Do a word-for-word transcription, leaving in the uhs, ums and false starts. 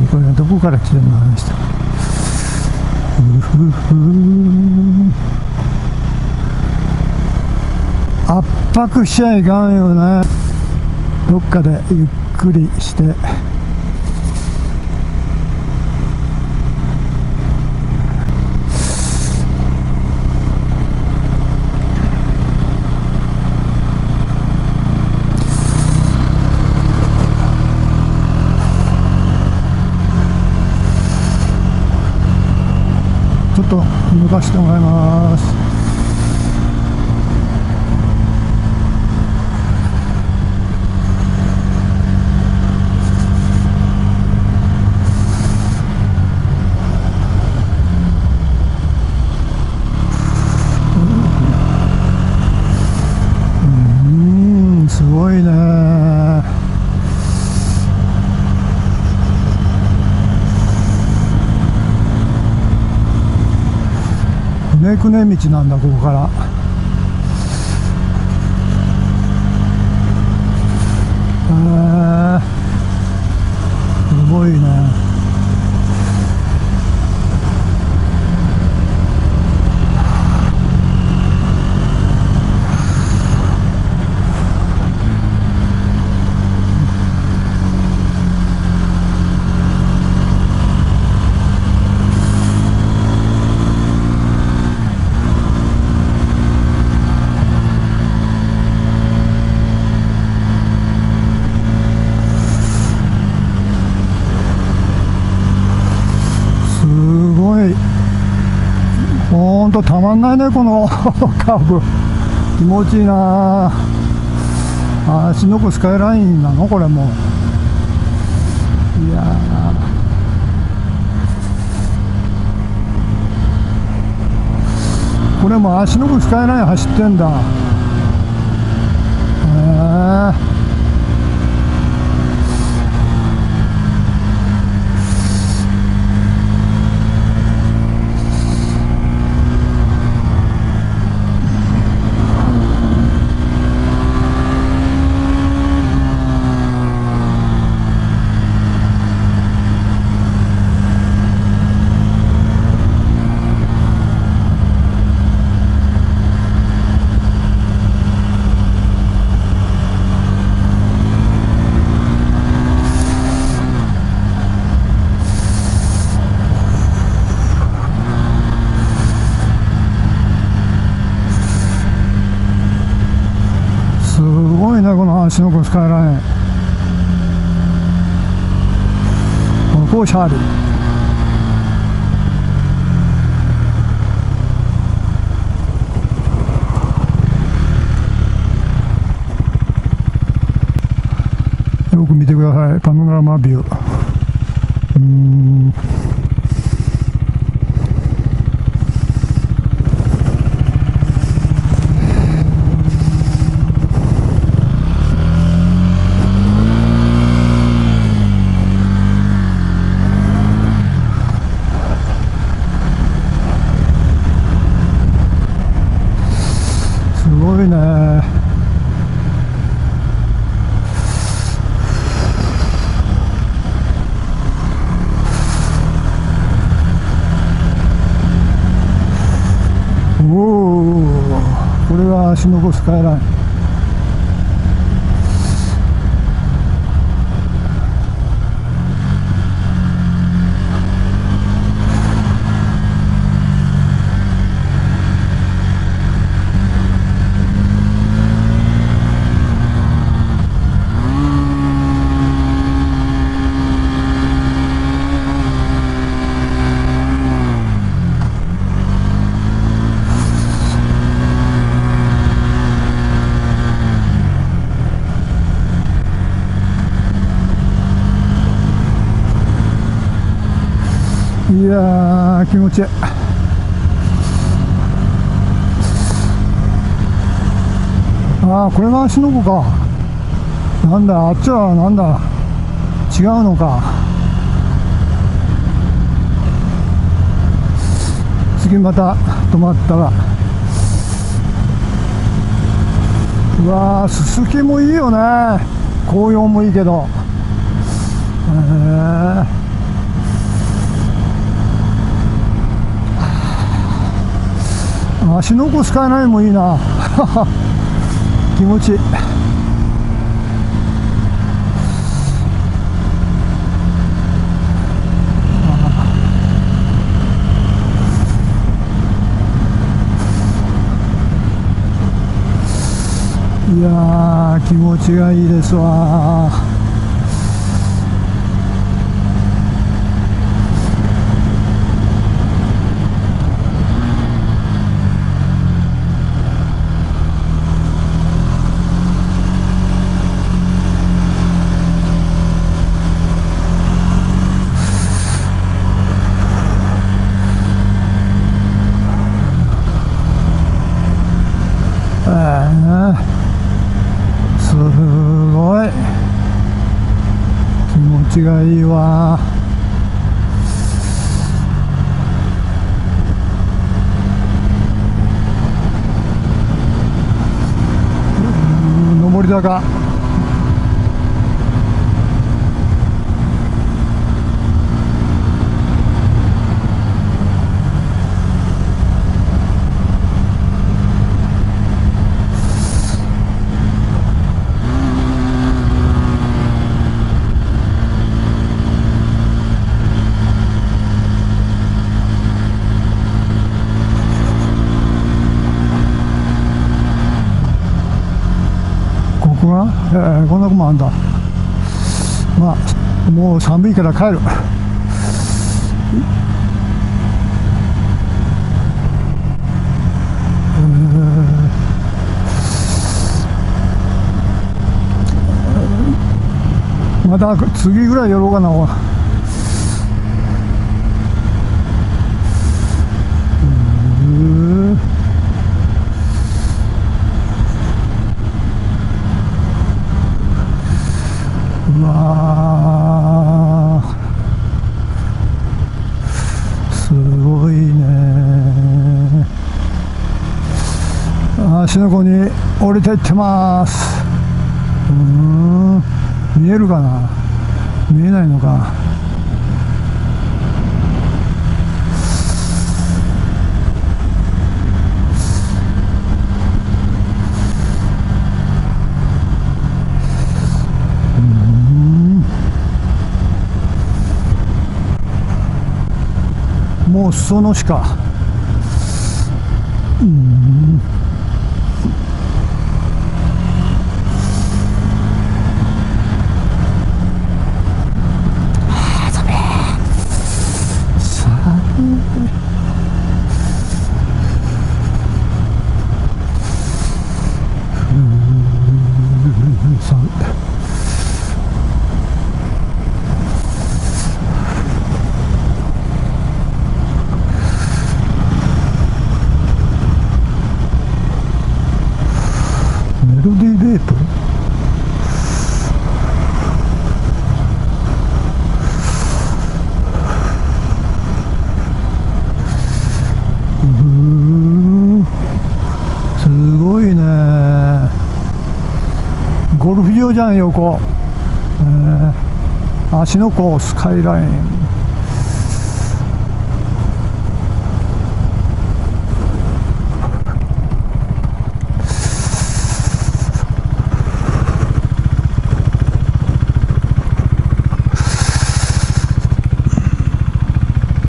これどこから来てるのあの人。うふふ圧迫しちゃいかんよね。どっかでゆっくりしてちょっと抜かしてもらいます。うん、すごいね。くねくね道なんだ、ここから。へえ、すごいね。ほんとたまんないね、このカーブ。気持ちいいな。あ、芦ノ湖スカイラインなのこれも。いやー、これも芦ノ湖スカイライン走ってんだ。へえ。すごいね、この芦ノ湖スカイライン。ここシャーリー。よく見てください、パノラマビュー。うーん、すごいね。おお、これが芦ノ湖スカイライン。いやー、気持ちいい。ああ、これが芦ノ湖か。なんだ、あっちはなんだ、違うのか。次また止まったら。うわー、すすきもいいよね。紅葉もいいけど。へー。 芦ノ湖スカイラインもいいな気持ちいい。いやー気持ちがいいですわ。すごい気持ちがいいわ。上り坂。ここが、えー、こんなとこもあるんだ。まあもう寒いから帰る。また次ぐらいやろうかな。うわーすごいね。芦ノ湖に降りていってます。うーん見えるかな、見えないのか。もう裾野市か。うん。ああ、ダメ。さあ。うん。さあ。メロディーレープ。うーんすごいね。ゴルフ場じゃん横。えー、芦ノ湖スカイライン。